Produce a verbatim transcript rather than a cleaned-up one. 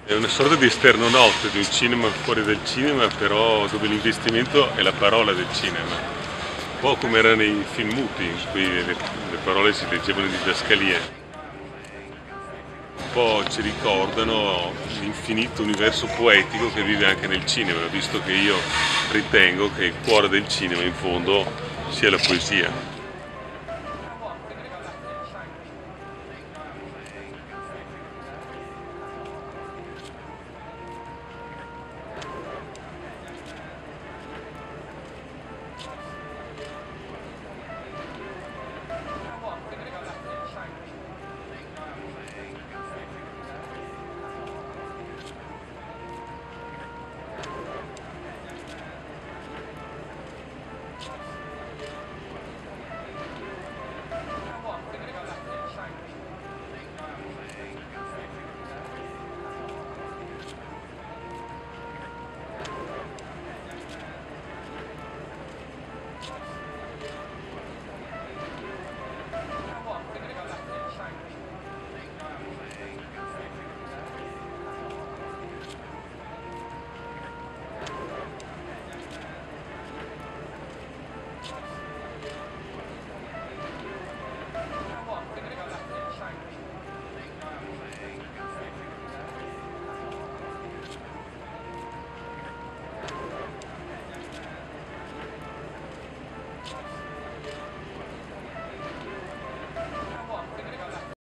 È una sorta di esterno notte di un cinema fuori dal cinema, però dove l'investimento è la parola del cinema. Un po' come era nei film muti, in cui le, le parole si leggevano in didascalia. Un po' ci ricordano l'infinito universo poetico che vive anche nel cinema, visto che io ritengo che il cuore del cinema in fondo sia la poesia.